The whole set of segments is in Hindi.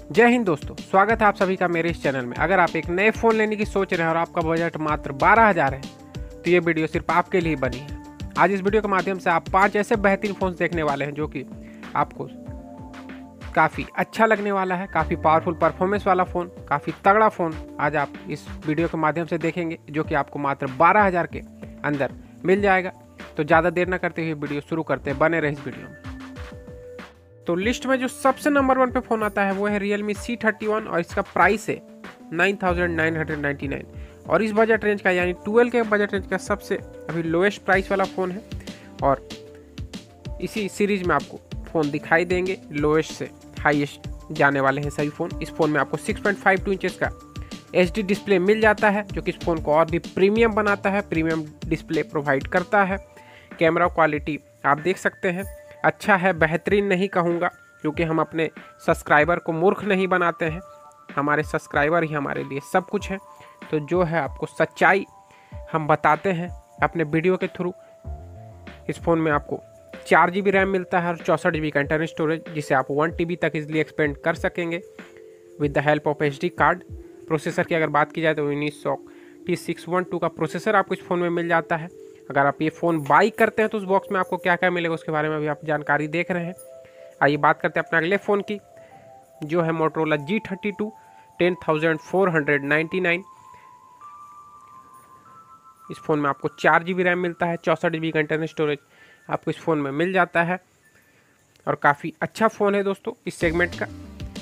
जय हिंद दोस्तों, स्वागत है आप सभी का मेरे इस चैनल में। अगर आप एक नए फ़ोन लेने की सोच रहे हैं और आपका बजट मात्र 12,000 है तो ये वीडियो सिर्फ आपके लिए बनी है। आज इस वीडियो के माध्यम से आप 5 ऐसे बेहतरीन फ़ोन देखने वाले हैं जो कि आपको काफ़ी अच्छा लगने वाला है। काफ़ी पावरफुल परफॉर्मेंस वाला फ़ोन, काफ़ी तगड़ा फ़ोन आज आप इस वीडियो के माध्यम से देखेंगे जो कि आपको मात्र 12,000 के अंदर मिल जाएगा। तो ज़्यादा देर न करते हुए वीडियो शुरू करते हैं, बने रहे इस वीडियो में। तो लिस्ट में जो सबसे नंबर 1 पे फ़ोन आता है वो है Realme C31 और इसका प्राइस है 9,999 और इस बजट रेंज का यानी 12 के बजट रेंज का सबसे अभी लोएस्ट प्राइस वाला फ़ोन है। और इसी सीरीज में आपको फ़ोन दिखाई देंगे, लोएस्ट से हाईएस्ट जाने वाले हैं सभी फ़ोन। इस फ़ोन में आपको 6.52 इंचेस का HD डिस्प्ले मिल जाता है जो कि इस फ़ोन को और भी प्रीमियम बनाता है, प्रीमियम डिस्प्ले प्रोवाइड करता है। कैमरा क्वालिटी आप देख सकते हैं, अच्छा है, बेहतरीन नहीं कहूँगा क्योंकि हम अपने सब्सक्राइबर को मूर्ख नहीं बनाते हैं। हमारे सब्सक्राइबर ही हमारे लिए सब कुछ है। तो जो है आपको सच्चाई हम बताते हैं अपने वीडियो के थ्रू। इस फ़ोन में आपको 4 GB रैम मिलता है और 64 GB का इंटरनल स्टोरेज, जिसे आप 1 TB तक इजीली एक्सपेंड कर सकेंगे with the help of HD card. Processor की अगर बात की जाए तो Intel T612 का प्रोसेसर आपको इस फ़ोन में मिल जाता है। अगर आप ये फ़ोन बाई करते हैं तो उस बॉक्स में आपको क्या क्या मिलेगा उसके बारे में अभी आप जानकारी देख रहे हैं। आइए बात करते हैं अपने अगले फ़ोन की, जो है Motorola G32 10,499। इस फ़ोन में आपको 4 GB रैम मिलता है, 64 GB का इंटरनल स्टोरेज आपको इस फ़ोन में मिल जाता है और काफ़ी अच्छा फ़ोन है दोस्तों इस सेगमेंट का।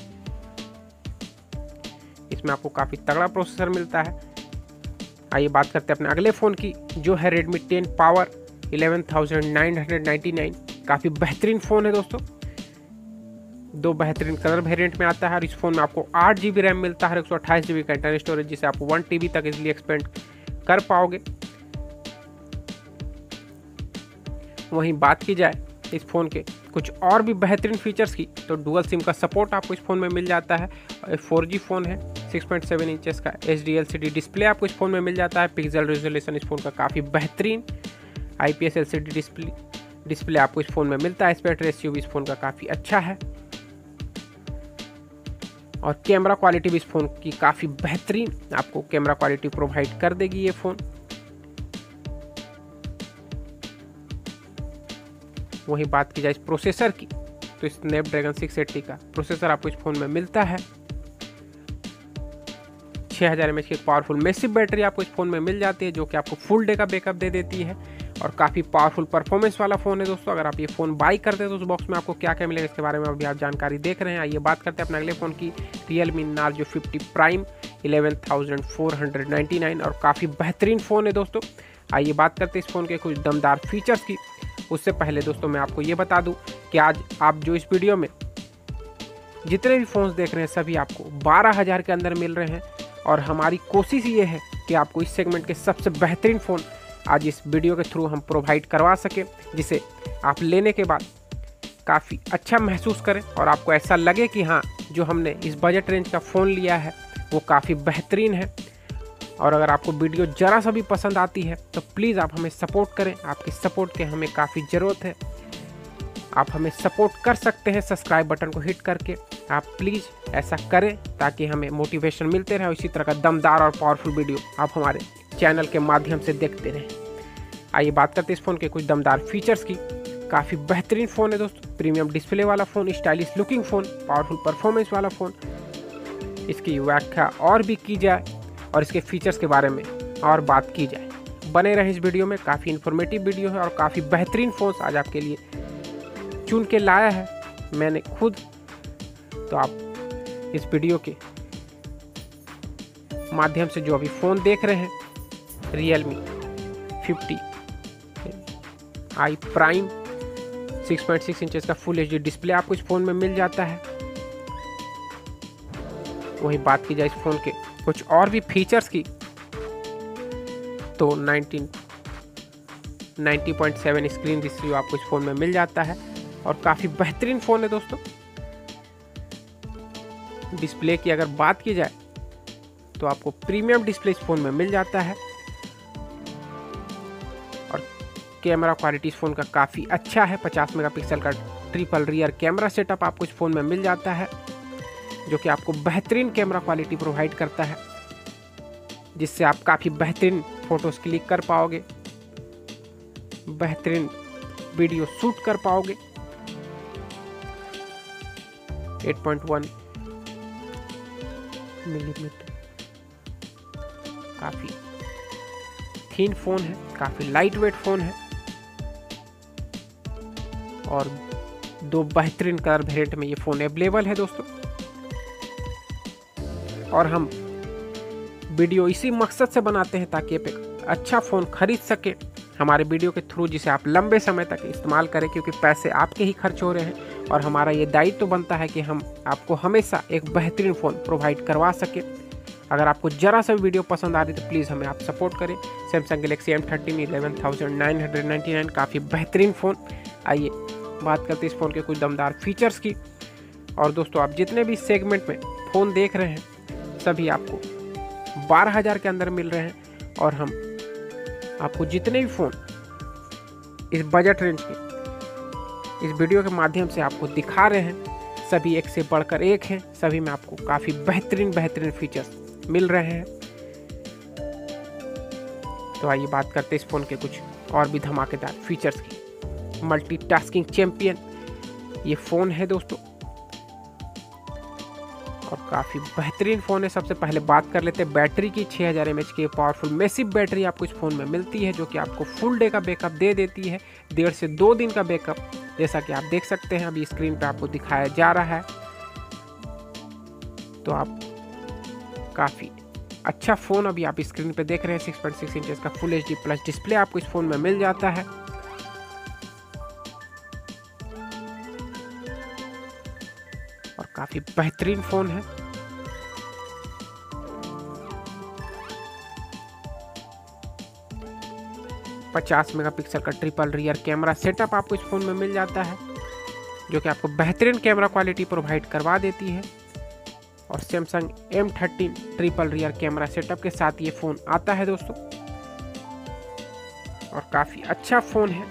इसमें आपको काफ़ी तगड़ा प्रोसेसर मिलता है। आइए बात करते हैं अपने अगले फ़ोन की, जो है Redmi 10 Power 11,999। काफ़ी बेहतरीन फ़ोन है दोस्तों, 2 बेहतरीन कलर वेरिएंट में आता है और इस फ़ोन में आपको 8 GB रैम मिलता है, 128 GB का इंटरनल स्टोरेज, जिसे आप 1 TB तक इजीली एक्सपेंड कर पाओगे। वहीं बात की जाए इस फ़ोन के कुछ और भी बेहतरीन फीचर्स की तो डुअल सिम का सपोर्ट आपको इस फ़ोन में मिल जाता है। 4G फ़ोन है, 6.7 इंचेस का HD LCD डिस्प्ले आपको इस फ़ोन में मिल जाता है। पिक्सल रेजोल्यूशन इस फ़ोन का काफ़ी बेहतरीन, IPS LCD डिस्प्ले आपको इस फ़ोन में मिलता है। एस्पेक्ट रेशियो भी इस फ़ोन का काफ़ी अच्छा है और कैमरा क्वालिटी भी इस फ़ोन की काफ़ी बेहतरीन आपको कैमरा क्वालिटी प्रोवाइड कर देगी ये फ़ोन। वहीं बात की जाए इस प्रोसेसर की तो स्नैपड्रैगन 680 का प्रोसेसर आपको इस फ़ोन में मिलता है। 6000 mAh की पावरफुल मैसिव बैटरी आपको इस फ़ोन में मिल जाती है जो कि आपको फुल डे का बैकअप दे देती है और काफ़ी पावरफुल परफॉर्मेंस वाला फ़ोन है दोस्तों। अगर आप ये फ़ोन बाई करते हैं तो उस बॉक्स में आपको क्या क्या मिलेगा इसके बारे में अभी आप जानकारी देख रहे हैं। आइए बात करते हैं अपने अगले फ़ोन की, Realme Narzo 50 Prime 11,499 और काफ़ी बेहतरीन फ़ोन है दोस्तों। आइए बात करते हैं इस फ़ोन के कुछ दमदार फीचर्स की। उससे पहले दोस्तों मैं आपको ये बता दूं कि आज आप जो इस वीडियो में जितने भी फ़ोन्स देख रहे हैं सभी आपको 12,000 के अंदर मिल रहे हैं और हमारी कोशिश ये है कि आपको इस सेगमेंट के सबसे बेहतरीन फ़ोन आज इस वीडियो के थ्रू हम प्रोवाइड करवा सकें, जिसे आप लेने के बाद काफ़ी अच्छा महसूस करें और आपको ऐसा लगे कि हाँ, जो हमने इस बजट रेंज का फ़ोन लिया है वो काफ़ी बेहतरीन है। और अगर आपको वीडियो ज़रा सा भी पसंद आती है तो प्लीज़ आप हमें सपोर्ट करें, आपकी सपोर्ट की हमें काफ़ी ज़रूरत है। आप हमें सपोर्ट कर सकते हैं सब्सक्राइब बटन को हिट करके। आप प्लीज़ ऐसा करें ताकि हमें मोटिवेशन मिलते रहे और इसी तरह का दमदार और पावरफुल वीडियो आप हमारे चैनल के माध्यम से देखते रहें। आइए बात करते हैं इस फ़ोन के कुछ दमदार फीचर्स की। काफ़ी बेहतरीन फ़ोन है दोस्तों, प्रीमियम डिस्प्ले वाला phone, stylish looking phone, powerful performance वाला फ़ोन। इसकी व्याख्या और भी की जाए और इसके फीचर्स के बारे में और बात की जाए, बने रहे इस वीडियो में। काफ़ी इन्फॉर्मेटिव वीडियो है और काफ़ी बेहतरीन फ़ोन्स आज आपके लिए चुन के लाया है मैंने खुद। तो आप इस वीडियो के माध्यम से जो अभी फ़ोन देख रहे हैं Realme 50i Prime 6.6 इंचेस का फुल HD डिस्प्ले आपको इस फ़ोन में मिल जाता है। वहीं बात की जाए इस फ़ोन के कुछ और भी फीचर्स की तो 90.7 स्क्रीन रेशियो आपको इस फ़ोन में मिल जाता है और काफ़ी बेहतरीन फ़ोन है दोस्तों। डिस्प्ले की अगर बात की जाए तो आपको प्रीमियम डिस्प्ले इस फ़ोन में मिल जाता है और कैमरा क्वालिटी इस फ़ोन का काफ़ी अच्छा है। 50 मेगापिक्सल का ट्रिपल रियर कैमरा सेटअप आपको इस फ़ोन में मिल जाता है। जो कि आपको बेहतरीन कैमरा क्वालिटी प्रोवाइड करता है, जिससे आप काफ़ी बेहतरीन फ़ोटोज़ क्लिक कर पाओगे, बेहतरीन वीडियो शूट कर पाओगे। 8.1 मिलीमीटर काफ़ी थीन फ़ोन है, काफ़ी लाइट वेट फ़ोन है और 2 बेहतरीन कलर वेरिएंट में ये फ़ोन अवेलेबल है दोस्तों। और हम वीडियो इसी मकसद से बनाते हैं ताकि आप एक अच्छा फ़ोन खरीद सके हमारे वीडियो के थ्रू, जिसे आप लंबे समय तक इस्तेमाल करें, क्योंकि पैसे आपके ही खर्च हो रहे हैं और हमारा ये दायित्व बनता है कि हम आपको हमेशा एक बेहतरीन फ़ोन प्रोवाइड करवा सके। अगर आपको ज़रा सा भी वीडियो पसंद आ रही तो प्लीज़ हमें आप सपोर्ट करें। सैमसंग गैलेक्सी M13 11,999 काफ़ी बेहतरीन फ़ोन। आइए बात करते हैं इस फ़ोन के कुछ दमदार फीचर्स की। और दोस्तों, आप जितने भी सेगमेंट में फ़ोन देख रहे हैं सभी आपको 12,000 के अंदर मिल रहे हैं और हम आपको जितने भी फ़ोन इस बजट रेंज के इस वीडियो के माध्यम से आपको दिखा रहे हैं सभी एक से बढ़कर एक हैं। सभी में आपको काफ़ी बेहतरीन फीचर्स मिल रहे हैं। तो आइए बात करते हैं इस फ़ोन के कुछ और भी धमाकेदार फीचर्स की। मल्टीटास्किंग चैंपियन ये फ़ोन है दोस्तों और काफ़ी बेहतरीन फ़ोन है। सबसे पहले बात कर लेते हैं बैटरी की। 6000 mAh की पावरफुल मैसिव बैटरी आपको इस फ़ोन में मिलती है, जो कि आपको फुल डे का बैकअप दे देती है, 1.5 से 2 दिन का बैकअप, जैसा कि आप देख सकते हैं अभी स्क्रीन पे आपको दिखाया जा रहा है। तो आप काफ़ी अच्छा फ़ोन अभी आप स्क्रीन पे देख रहे हैं। 6.6 इंचेस का फुल HD प्लस डिस्प्ले आपको इस फ़ोन में मिल जाता है। और काफ़ी बेहतरीन फ़ोन है। $50 मेगापिक्सल का ट्रिपल रियर कैमरा सेटअप आपको इस फ़ोन में मिल जाता है, जो कि आपको बेहतरीन कैमरा क्वालिटी प्रोवाइड करवा देती है। और Samsung M13 triple rear camera setup के साथ ये फ़ोन आता है दोस्तों और काफ़ी अच्छा फ़ोन है,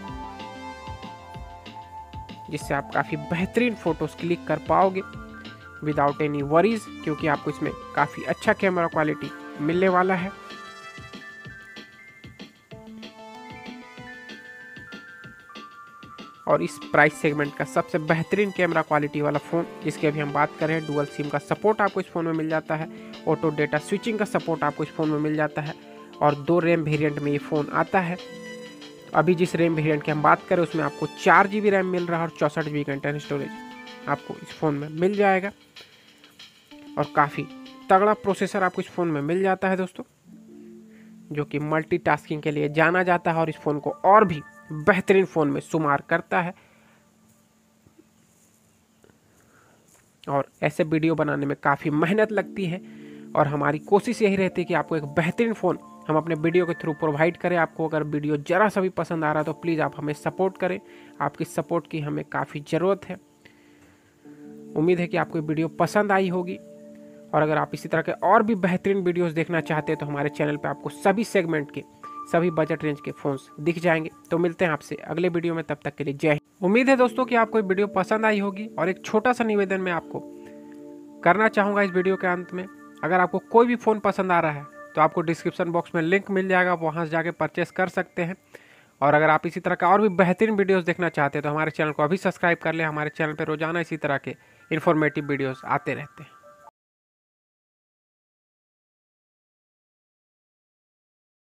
जिससे आप काफ़ी बेहतरीन फ़ोटोज़ क्लिक कर पाओगे विदाउट एनी वरीज, क्योंकि आपको इसमें काफ़ी अच्छा कैमरा क्वालिटी मिलने वाला है। और इस प्राइस सेगमेंट का सबसे बेहतरीन कैमरा क्वालिटी वाला फ़ोन जिसकी अभी हम बात कर रहे हैं, डुअल सिम का सपोर्ट आपको इस फ़ोन में मिल जाता है, ऑटो डेटा स्विचिंग का सपोर्ट आपको इस फ़ोन में मिल जाता है और 2 रैम वेरिएंट में ये फ़ोन आता है। अभी जिस रैम वेरिएंट की हम बात करें उसमें आपको 4 GB रैम मिल रहा है और 64 GB का इंटरनल स्टोरेज आपको इस फ़ोन में मिल जाएगा। और काफ़ी तगड़ा प्रोसेसर आपको इस फ़ोन में मिल जाता है दोस्तों, जो कि मल्टीटास्किंग के लिए जाना जाता है और इस फ़ोन को और भी बेहतरीन फ़ोन में शुमार करता है। और ऐसे वीडियो बनाने में काफ़ी मेहनत लगती है और हमारी कोशिश यही रहती है कि आपको एक बेहतरीन फ़ोन हम अपने वीडियो के थ्रू प्रोवाइड करें। आपको अगर वीडियो ज़रा सा भी पसंद आ रहा है तो प्लीज़ आप हमें सपोर्ट करें। आपकी सपोर्ट की हमें काफ़ी ज़रूरत है। उम्मीद है कि आपको वीडियो पसंद आई होगी और अगर आप इसी तरह के और भी बेहतरीन वीडियोस देखना चाहते हैं तो हमारे चैनल पे आपको सभी सेगमेंट के सभी बजट रेंज के फ़ोन्स दिख जाएंगे। तो मिलते हैं आपसे अगले वीडियो में, तब तक के लिए जय हिंद। उम्मीद है दोस्तों कि आपको वीडियो पसंद आई होगी और एक छोटा सा निवेदन मैं आपको करना चाहूँगा इस वीडियो के अंत में। अगर आपको कोई भी फ़ोन पसंद आ रहा है तो आपको डिस्क्रिप्शन बॉक्स में लिंक मिल जाएगा, वहाँ से जाके परचेस कर सकते हैं। और अगर आप इसी तरह का और भी बेहतरीन वीडियोस देखना चाहते हैं तो हमारे चैनल को अभी सब्सक्राइब कर लें। हमारे चैनल पर रोजाना इसी तरह के इन्फॉर्मेटिव वीडियोस आते रहते हैं।